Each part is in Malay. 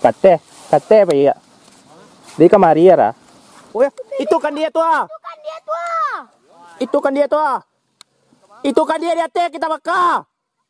Kate apa iya? Dia ke Maria lah. Oh ya, itu kan dia tuh ah. Itu kan dia tuh ah. Itu kan dia lihat kita bakar.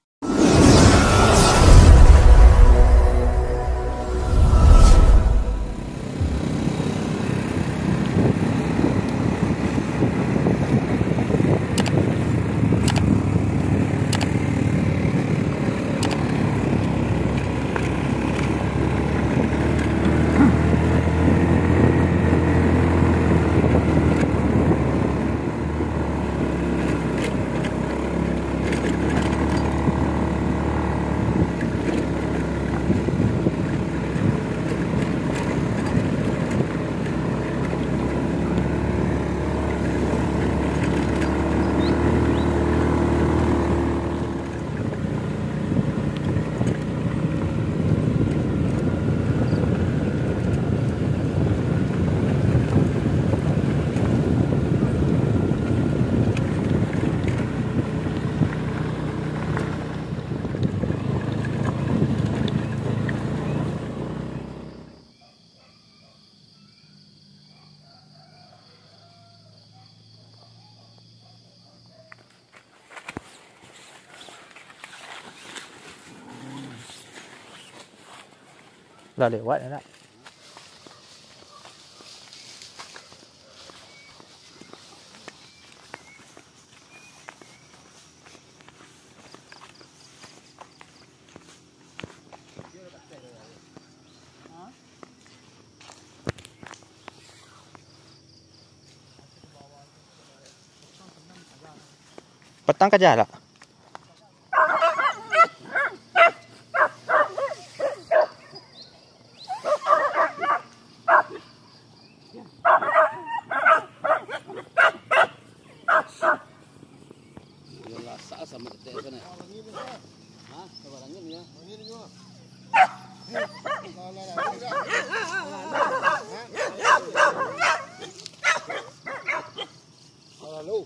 Udah lewat ya nak. Petang kerja tak? Sama ketek sana. Hah? Sabarangin ya. Angin juga. Lalu.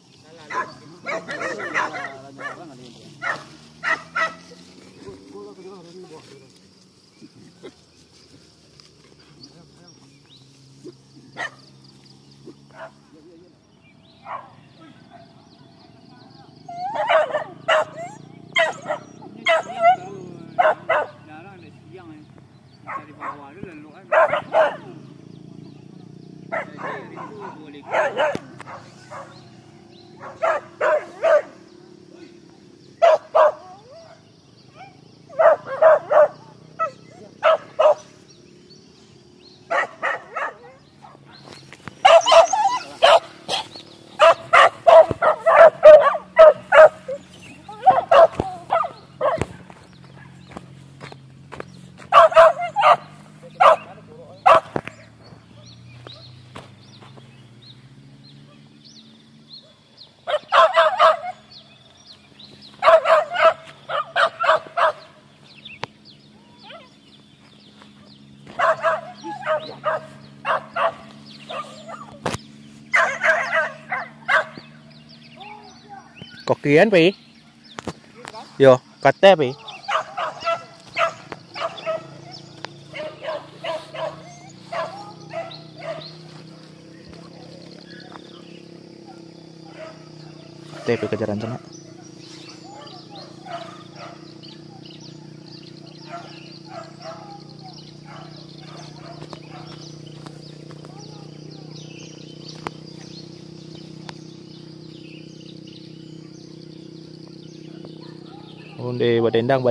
Kokian pi. Yo, kate pi. Kate kejaran sana. Onde badendang.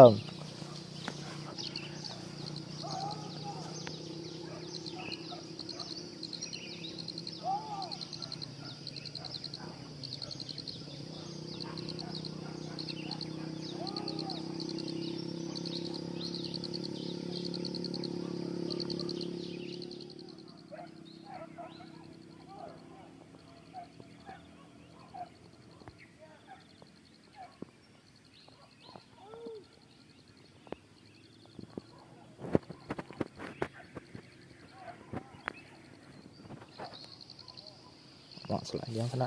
Mak selanjang sana.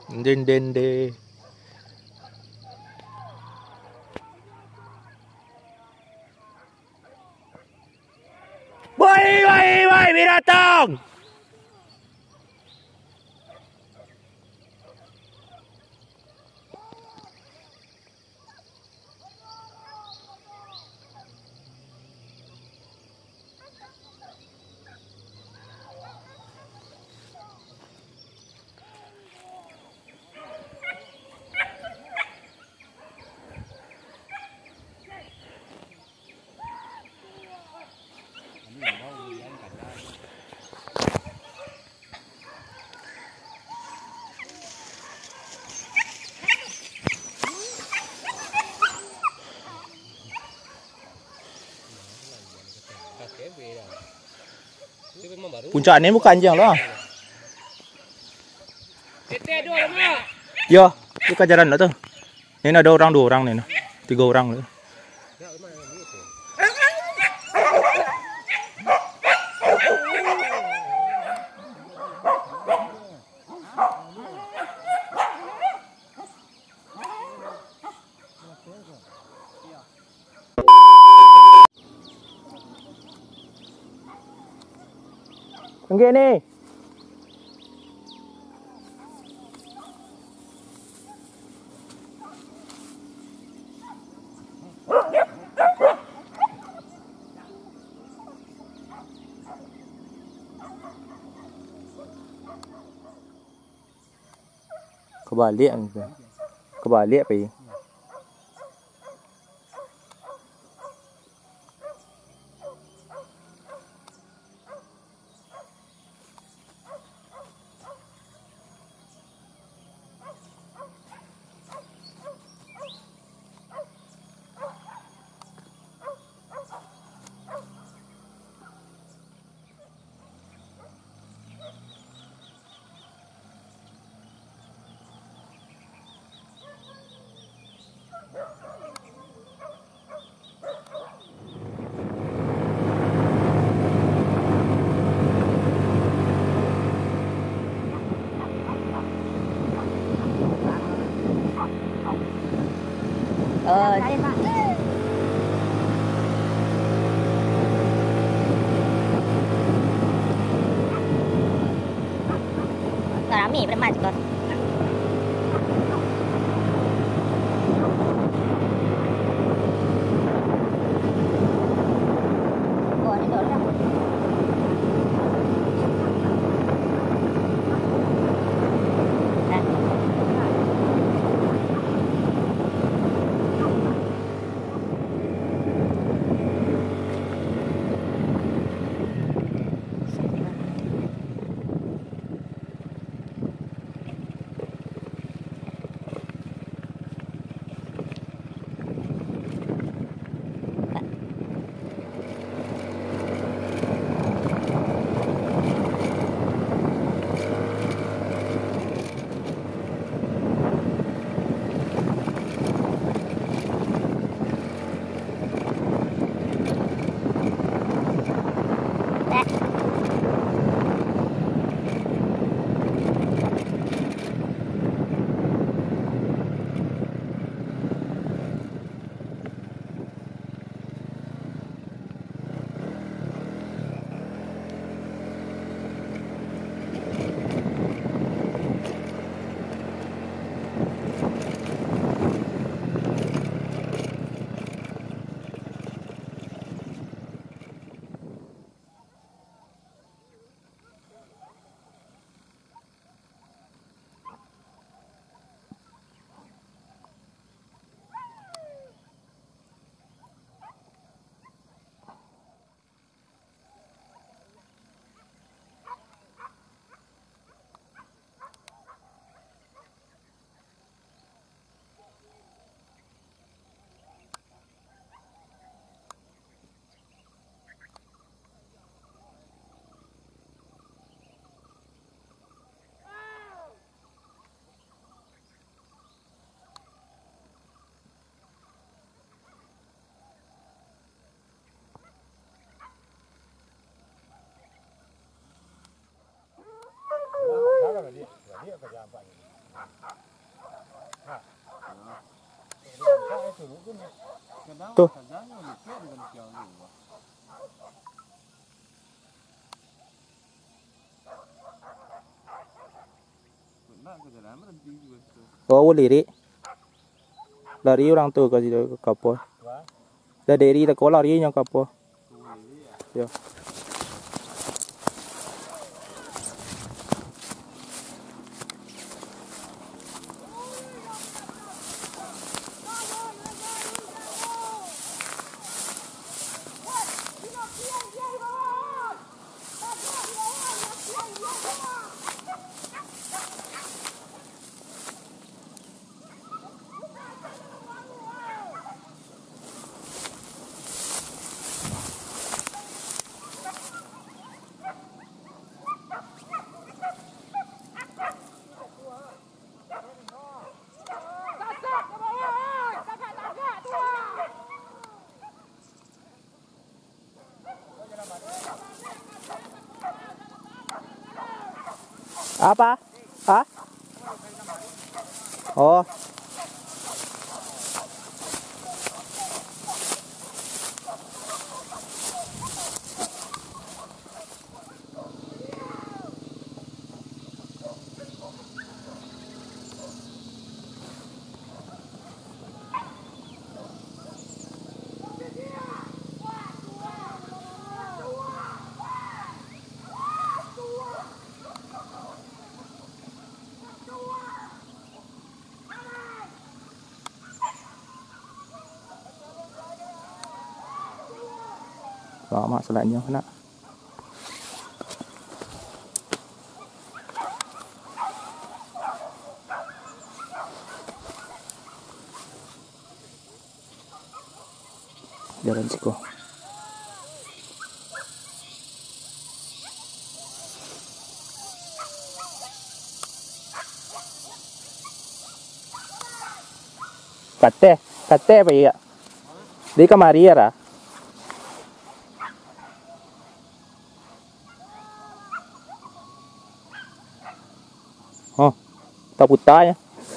Dende. Woi, binatang! Puncaknya bukan jang lah. Ya, itu kajaran lah tuh. Ini ada orang 2 orang nih, 3 orang nih. Enggak nih. Kebalik gitu. Kebalik apa ya? Rame berempat kok. Oh, ada orang. Tuh. Oh, lari. Lari orang tu ke situ ke kapal. Dah dari tak kau lari yang kapal. Ya. Apa? Hah? Oh. Lama selanjutnya nak. Jalan siko. Kate apa ya? Di kamari ya? Oh, tak putar ya.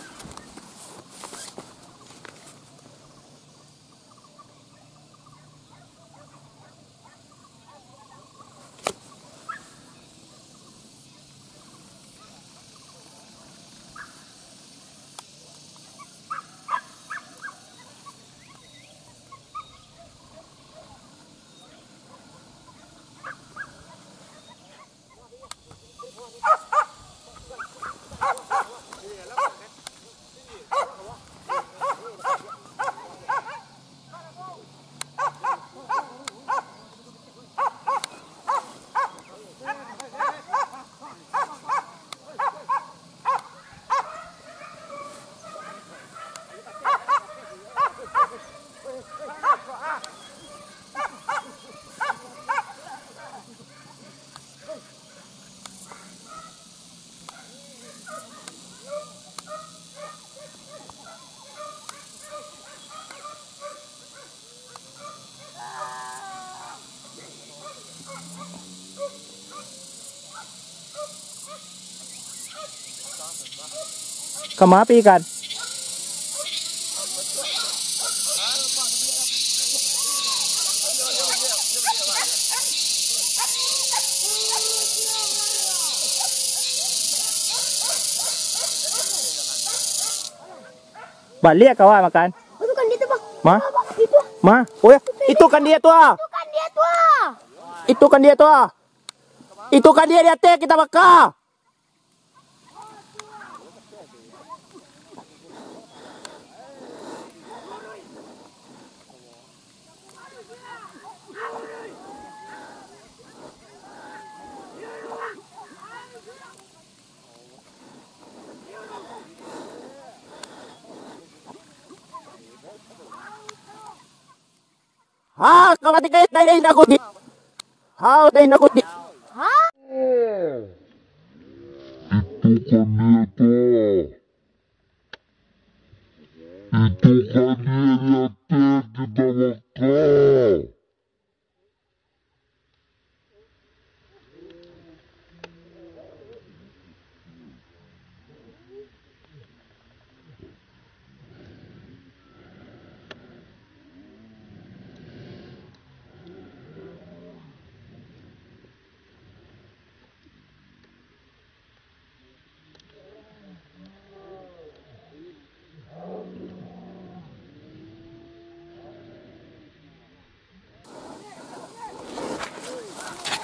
Kemapi kan? Balik kau makan? Oh, itu kan dia tu, Bang. Ma? Itu. Ma? Oh ya, itu kan dia tuh. Itu kan dia tu. Itu kan dia tuh. Itu kan dia di atas kita bakar. Ha, kamati kayo tayo na ko di. Ha, tayo na ko di. Ha? Itu kan dia kita bakar.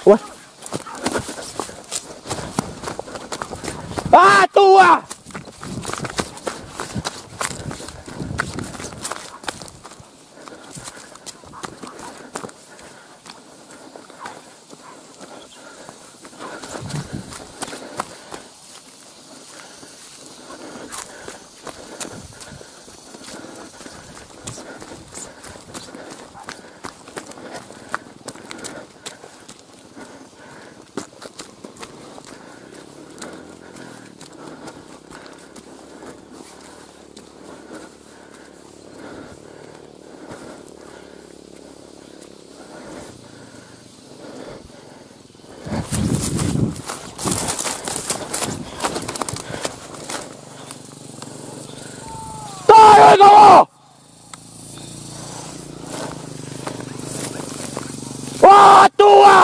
Wah. Ah, tua! Tayo kamu! Wah, tua!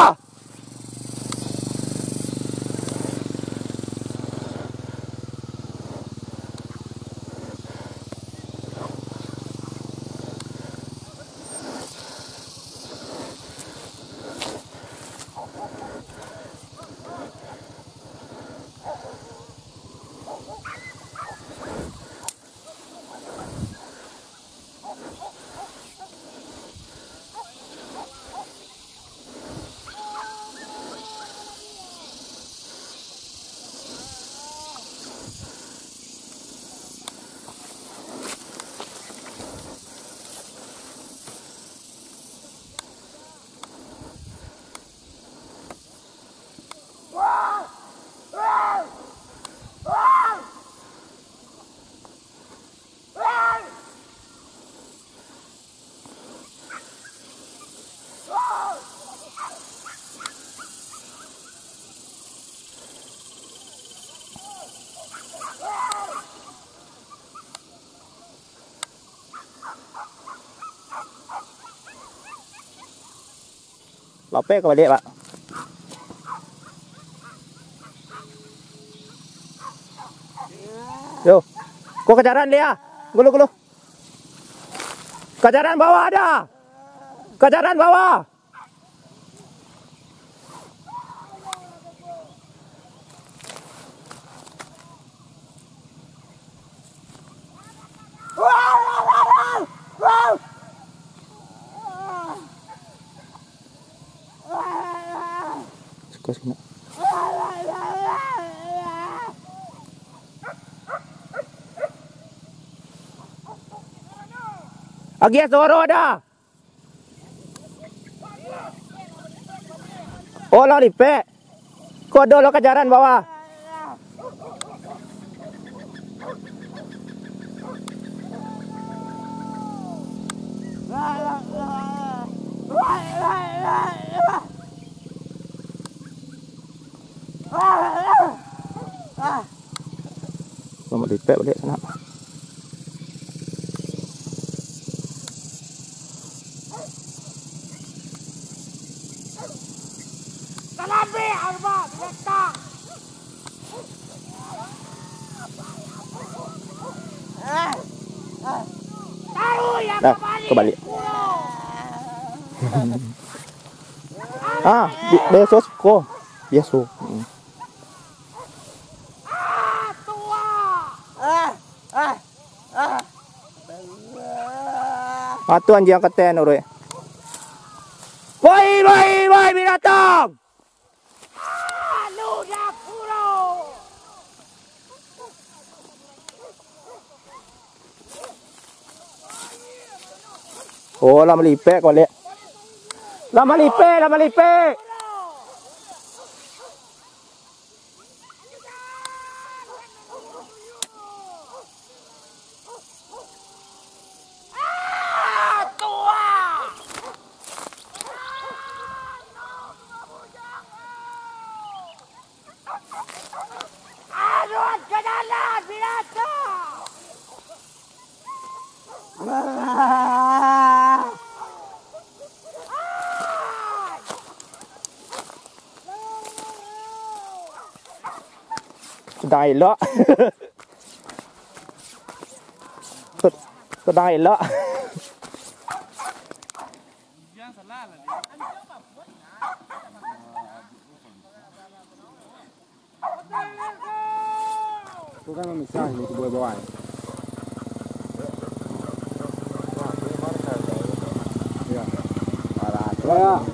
Lope ke balik, Pak? Yo. Kok kejaran dia? Gulu. Kejaran bawah ada. Kejaran bawah. Suka. Agias Doro ada. Oh, lo dipe. Kok lo kejaran bawah. Lo mau dipe balik sana. Dah, kembali. Besok kok. Besok. Atu anjing keten ore. Woi binatang. Oh, lama lipe kau lihat. Lama lipe. Sedang elok. Sedang elok. Tu kan mensagem muito boa. Ya.